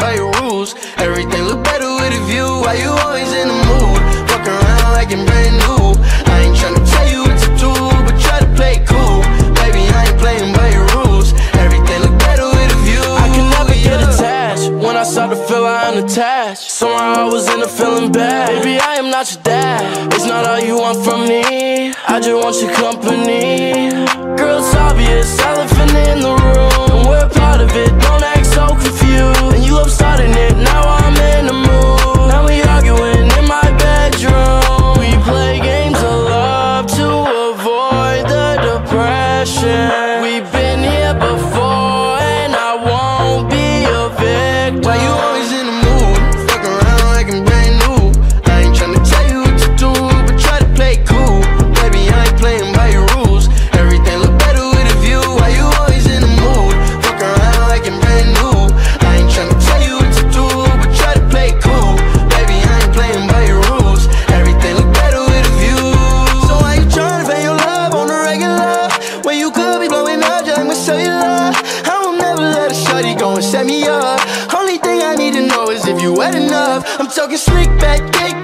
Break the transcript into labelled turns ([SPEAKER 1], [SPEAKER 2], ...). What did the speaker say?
[SPEAKER 1] by your rules. Everything look better with a view. Why you always in the mood? Fuck around like I'm brand new. I ain't tryna tell you what to do, but try to play it cool. Baby, I ain't playing by your rules. Everything look better with a view.
[SPEAKER 2] I can never get attached. When I start to feel I'm unattached, somehow I was in a feeling bad. Baby, I am not your dad. It's not all you want from me. I just want your company. Girl, it's obvious, elephant in the room. We're part of it, don't act so confused. And you love starting it, now I'm in the mood. Now we arguing in my bedroom. We play games of love to avoid the depression. We've been here before and I won't be a victim.
[SPEAKER 1] Why you always in the mood? Fuck around like I'm brand new. I ain't tryna tell you what to do, but try to play it cool. Baby, I ain't playing by your rules. Everything look better with a view. Why you always in the mood? Fuck around like I'm brand new. I ain't tryna tell you what to do, but try to play it cool. Baby, I ain't playing by your rules. Everything look better with a view. So why you tryna fake your love on the regular, when you could be blowing up just like my cellular? I will never let a shorty go and set me up. Only thing I need to know is if you wet enough. I'm talking slick back, kick